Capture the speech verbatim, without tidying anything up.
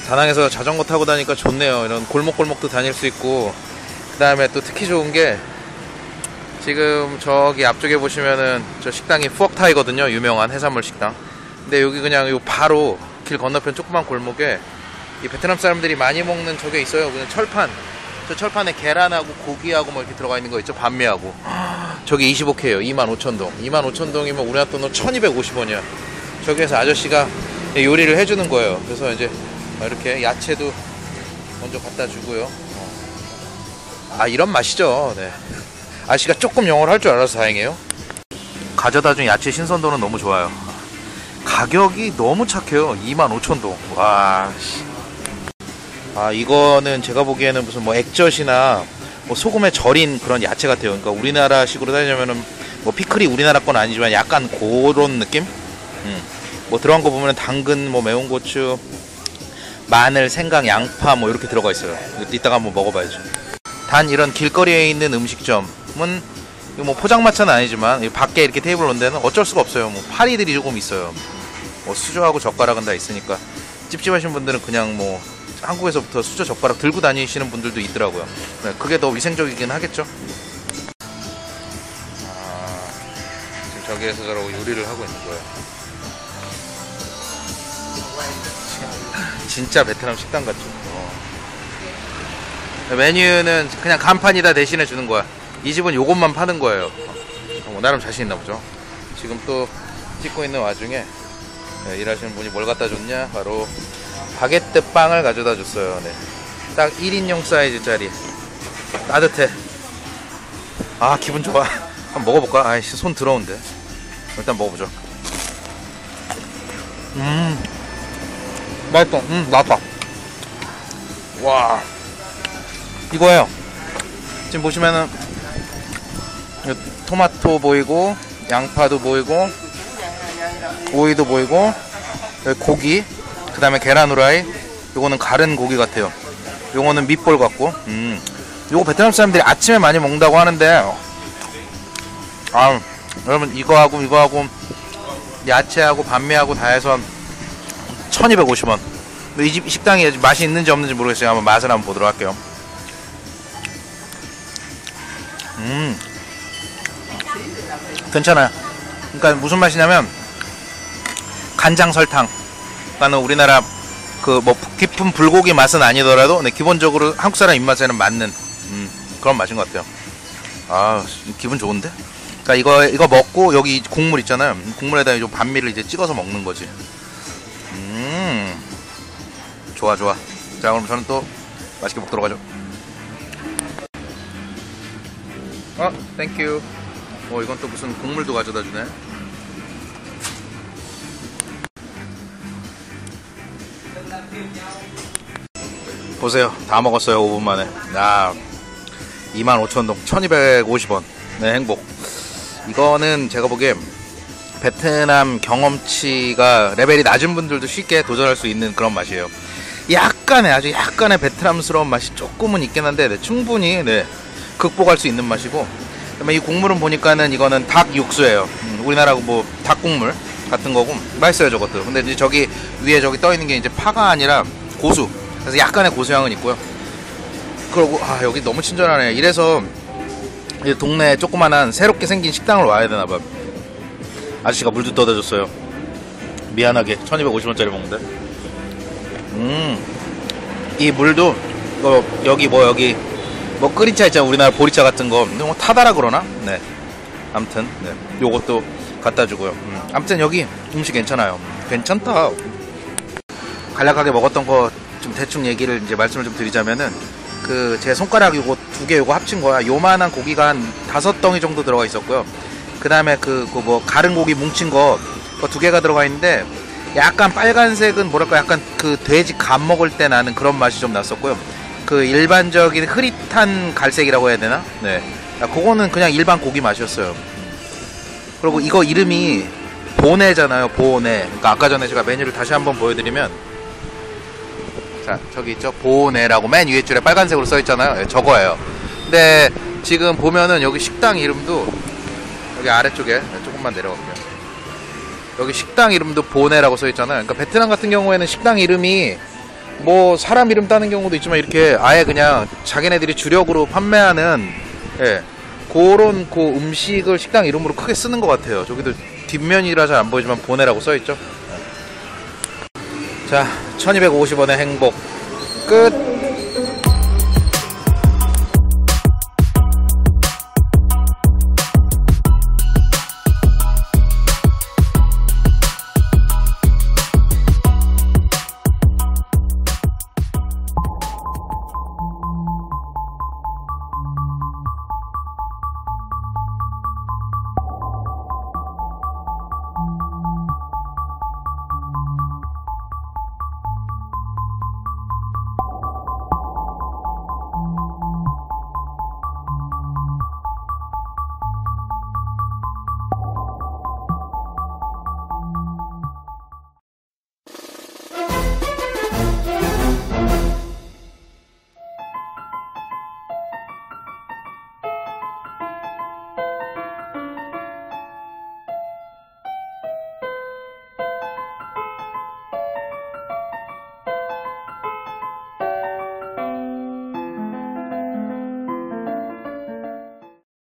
다낭에서 자전거 타고 다니니까 좋네요. 이런 골목골목도 다닐 수 있고, 그 다음에 또 특히 좋은 게 지금 저기 앞쪽에 보시면은 저 식당이 푸옥타이거든요. 유명한 해산물 식당. 근데 여기 그냥 요 바로 길 건너편 조그만 골목에 이 베트남 사람들이 많이 먹는 저게 있어요. 그냥 철판. 저 철판에 계란하고 고기하고 뭐 이렇게 들어가 있는 거 있죠. 반미하고. 저게 이십오 케이예요. 이만 오천 동. 이만 오천 동이면 우리나라 돈으로 천이백오십 원이야. 저기에서 아저씨가 요리를 해주는 거예요. 그래서 이제 이렇게 야채도 먼저 갖다 주고요. 아, 이런 맛이죠. 네. 아저씨가 조금 영어를 할 줄 알아서 다행이에요. 가져다 준 야채 신선도는 너무 좋아요. 가격이 너무 착해요. 이만 오천 동. 와, 씨. 아, 이거는 제가 보기에는 무슨 뭐 액젓이나 뭐 소금에 절인 그런 야채 같아요. 그러니까 우리나라식으로 따지면은 뭐 피클이 우리나라 건 아니지만 약간 그런 느낌? 음. 뭐 들어간 거 보면은 당근, 뭐 매운 고추, 마늘, 생강, 양파 뭐 이렇게 들어가 있어요. 이따가 한번 먹어봐야죠. 단 이런 길거리에 있는 음식점은 뭐 포장마차는 아니지만 밖에 이렇게 테이블 놓은 데는 어쩔 수가 없어요. 뭐 파리들이 조금 있어요. 뭐 수저하고 젓가락은 다 있으니까 찝찝하신 분들은 그냥 뭐 한국에서부터 수저 젓가락 들고 다니시는 분들도 있더라고요. 네, 그게 더 위생적이긴 하겠죠. 아, 지금 저기에서 저러고 요리를 하고 있는 거예요. 진짜 베트남 식당 같죠. 어. 메뉴는 그냥 간판이다 대신해 주는 거야. 이 집은 요것만 파는 거예요. 어, 나름 자신 있나 보죠. 지금 또 찍고 있는 와중에 네, 일하시는 분이 뭘 갖다 줬냐? 바로 바게트 빵을 가져다 줬어요. 네. 딱 일 인용 사이즈짜리. 따뜻해. 아, 기분 좋아. 한번 먹어볼까? 아이씨, 손 더러운데. 일단 먹어보죠. 음, 맛있다. 음, 나왔다. 와, 이거예요. 지금 보시면은 토마토 보이고, 양파도 보이고, 오이도 보이고, 고기, 그 다음에 계란 후라이. 요거는 가른 고기 같아요. 요거는 밑볼 같고. 음, 요거 베트남 사람들이 아침에 많이 먹는다고 하는데, 아, 여러분 이거하고 이거하고 야채하고 반미하고 다 해서 천이백오십 원. 이 집 식당이 맛이 있는지 없는지 모르겠어요. 한번 맛을 한번 보도록 할게요. 음, 괜찮아요. 그러니까 무슨 맛이냐면 간장 설탕. 그러니까 우리나라 그 뭐 깊은 불고기 맛은 아니더라도 네, 기본적으로 한국 사람 입맛에는 맞는 음, 그런 맛인 것 같아요. 아, 기분 좋은데? 그러니까 이거 이거 먹고 여기 국물 있잖아요. 국물에다 좀 반미를 이제 찍어서 먹는 거지. 음, 좋아 좋아. 자, 그럼 저는 또 맛있게 먹도록 하죠. 어, 땡큐. 어, 이건 또 무슨 국물도 가져다 주네. 보세요. 다 먹었어요. 오 분 만에. 야, 이만 오천 동, 천이백오십 원. 네, 행복. 이거는 제가 보기에 베트남 경험치가 레벨이 낮은 분들도 쉽게 도전할 수 있는 그런 맛이에요. 약간의, 아주 약간의 베트남스러운 맛이 조금은 있긴 한데, 네, 충분히, 네, 극복할 수 있는 맛이고. 그다음에 이 국물은 보니까는 이거는 닭 육수예요. 음, 우리나라 뭐 닭국물 같은 거고, 맛있어요, 저것도. 근데 이제 저기 위에 저기 떠 있는 게 이제 파가 아니라 고수. 그래서 약간의 고수향은 있고요. 그리고 아, 여기 너무 친절하네. 이래서 동네에 조그만한 새롭게 생긴 식당을 와야 되나봐. 아저씨가 물도 떠다 줬어요. 미안하게 천이백오십 원짜리 먹는데. 음, 이 물도 이거 여기 뭐 여기 뭐 끓인 차 있잖아. 우리나라 보리차 같은 거 뭐 타다라 그러나? 네. 아무튼 네, 요것도 갖다 주고요. 음, 아무튼 여기 음식 괜찮아요. 괜찮다. 간략하게 먹었던 거 좀 대충 얘기를 이제 말씀을 좀 드리자면은, 그 제 손가락 요거 두 개 요거 합친 거야. 요만한 고기가 한 다섯 덩이 정도 들어가 있었고요. 그 다음에 그 뭐 가른 고기 뭉친 거 두 개가 들어가 있는데, 약간 빨간색은 뭐랄까 약간 그 돼지 간 먹을 때 나는 그런 맛이 좀 났었고요. 그 일반적인 흐릿한 갈색이라고 해야 되나? 네, 그거는 그냥 일반 고기 맛이었어요. 그리고 이거 이름이 보네잖아요. 보네. 그러니까 아까 전에 제가 메뉴를 다시 한번 보여드리면, 자, 저기 있죠? 보네라고 맨 위에 줄에 빨간색으로 써있잖아요. 네, 저거예요. 근데 지금 보면은 여기 식당 이름도 여기 아래쪽에, 네, 조금만 내려갈게요. 여기 식당 이름도 보네라고 써있잖아요. 그러니까 베트남 같은 경우에는 식당 이름이 뭐 사람 이름 따는 경우도 있지만 이렇게 아예 그냥 자기네들이 주력으로 판매하는 예, 그런 그 음식을 식당 이름으로 크게 쓰는 것 같아요. 저기도 뒷면이라 잘 안 보이지만 보네라고 써있죠. 자, 천이백오십 원의 행복 끝.